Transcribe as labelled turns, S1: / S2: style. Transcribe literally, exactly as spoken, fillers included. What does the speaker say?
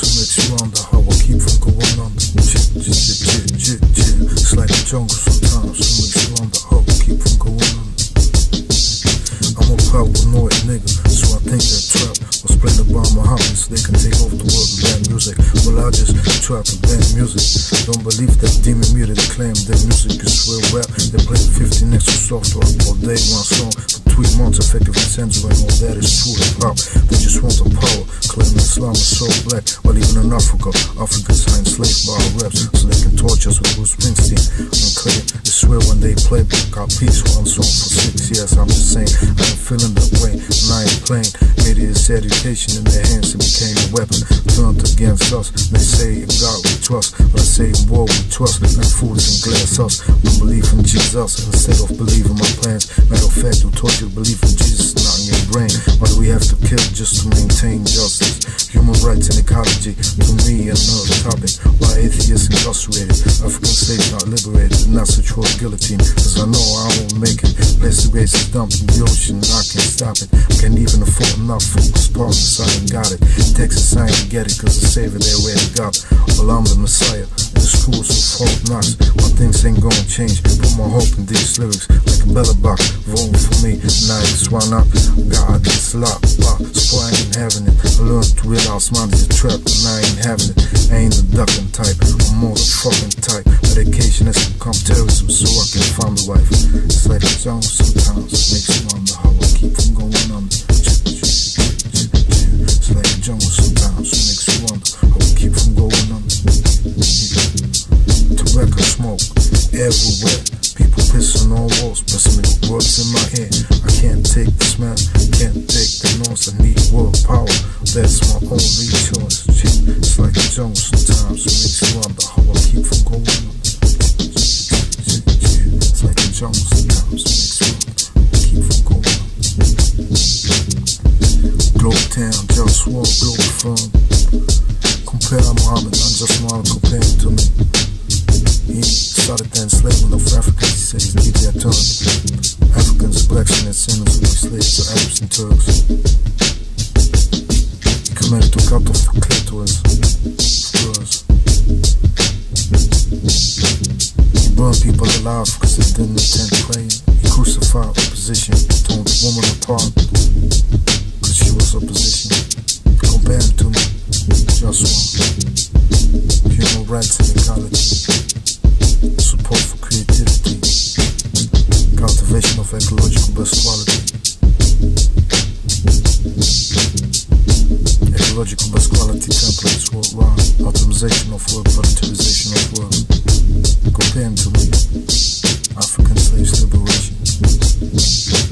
S1: makes you wonder how I keep from going under. Jit, jit, jit, jit, jit, jit. It's like the jungle sometimes, it makes you wonder how I keep from going under. I'm a paranoid nigga, so I think that trap was playing by Muhammad so they can take over the world with bad music. Well, I just trap with bad music. Don't believe that demon music, they claim that music is real rap. They play fifteen extra soft rock all day, one song for three months, effective and censoring. All that is true hip hop. They just want the power, claiming Islam is so black. While even in Africa, Africans are enslaved by our raps, so they can torture us with Bruce Springsteen and claim they swear when they play got peace one song for six years. I'm just saying, I ain't feeling that way, and I ain't playing. Made it his education in their hands and became a weapon turned against us. They say in God we trust, but I say in war we trust. Like fools and glass us, we believe in Jesus instead of believing my plans. Matter of fact, who taught you to believe in Jesus, not in your brain? Why do we have to kill just to maintain justice? Human rights and ecology, to me another topic. Why atheists incarcerated, African slaves not liberated, and not such for guillotine? Cause I know I won't make it. Plastic waste is dumped in the ocean, I can't stop it. Can't even afford enough focus partners, I ain't got it. Texas, I ain't get it, cause the savior they already got. Well, I'm the messiah, and the schools of hope knocks. My things ain't gonna change, put my hope in these lyrics. Like a bella box, voting for me, nice, why not? God, this lot, lot, so I ain't having it. I learned to realize mine is a trap, and I ain't having it. I ain't the ducking type, I'm more the fucking type. Medication has become terrorism, so I can find the wife. It's like a jungle sometimes, it makes you wonder how I keep from going under. It's like a jungle sometimes, it makes you wonder how I keep from going under. Tobacco smoke everywhere, people pissing on walls, pressing the words in my head. I can't take the smell, can't take the noise, I need world power, that's my only choice. It's like a jungle sometimes, it makes you wonder how I keep from going under. It's like a jungle sometimes, it makes you wonder how I keep from going under. Globaltown, JustWar, Globalfirm. Compare Muhammad, I just want to compare him to me. He started the enslavement of Africans, he said he's need their turn. Africans, blacks and their sinners who were slaves to Arabs and Turks. He committed to cut off the clitoris of girls. He burned people alive because they didn't intend praying. He crucified opposition, torn the woman apart because she was opposition. Compare him to me, JustWar. Human rights and ecology, support for creativity, cultivation of ecological best quality, ecological best quality templates worldwide, automization of work, voluntarization of work. Compare him to me, African slaves liberation.